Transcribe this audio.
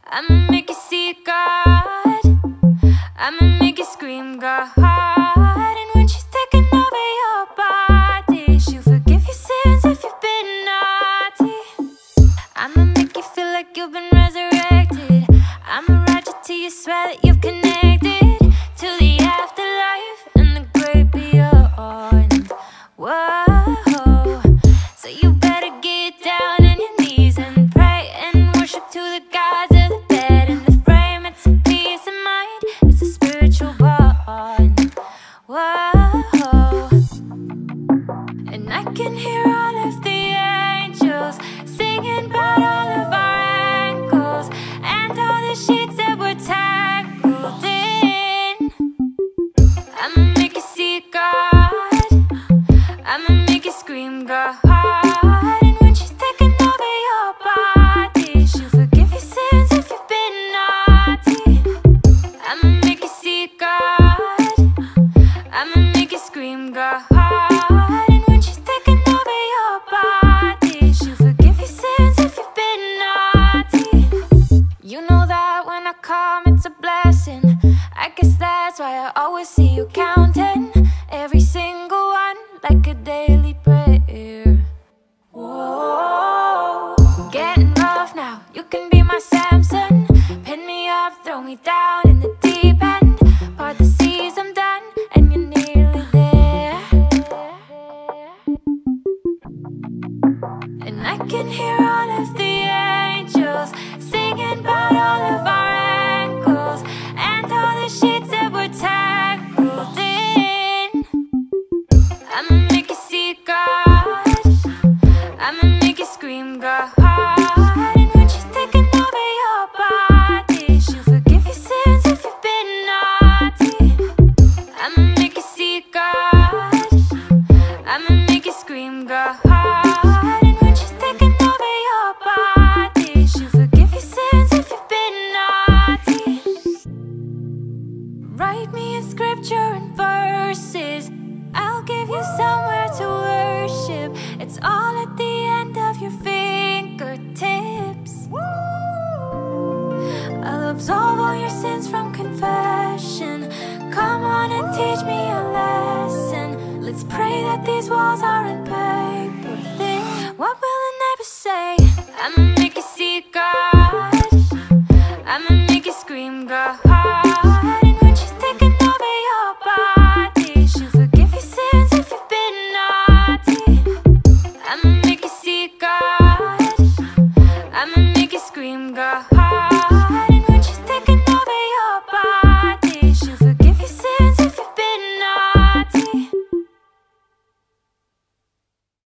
I'ma make you see God. I'ma make you scream God. And when she's taking over your body, she'll forgive your sins if you've been naughty. I'ma make you feel like you've been resurrected. I'ma ride you till you swear that you've connected to the afterlife and the great beyond. Whoa, so you better get down on your knees and pray and worship to the gods of the dead and the frame. It's a peace of mind, it's a spiritual bond. Whoa, and I can hear all of the angels singing about all of our ankles and all the sheets that we're tangled in. I'ma make you see God. I'ma make you scream God. And when she's taking over your body, she'll forgive your sins if you've been naughty. I'ma make you see God. I'ma make you scream God. And when she's taking over your body, she'll forgive your sins if you've been naughty. You know that when I come it's a blessing. I guess that's why I always see you counting every single one like a daily prayer. Whoa, getting rough now, you can be my Samson. Pin me up, throw me down in the deep end. Part the seas, I'm done, and you're nearly there. And I can hear all of the angels singing about all of our ankles and all the sheets that we're tangled in. I'ma make you see God. I'ma make you scream God. And when she's taking over your body, she'll forgive your sins if you've been naughty. I'ma make you see God. I'ma make you scream God. And when she's taking over your body, she'll forgive your sins if you've been naughty. Write me in scripture and verses, I'll give you somewhere to worship. It's all at the end of your fingertips. I'll absolve all your sins from confession. Come on and teach me a lesson. Let's pray that these walls aren't paper thin. What will the neighbors say? I'ma make you see God.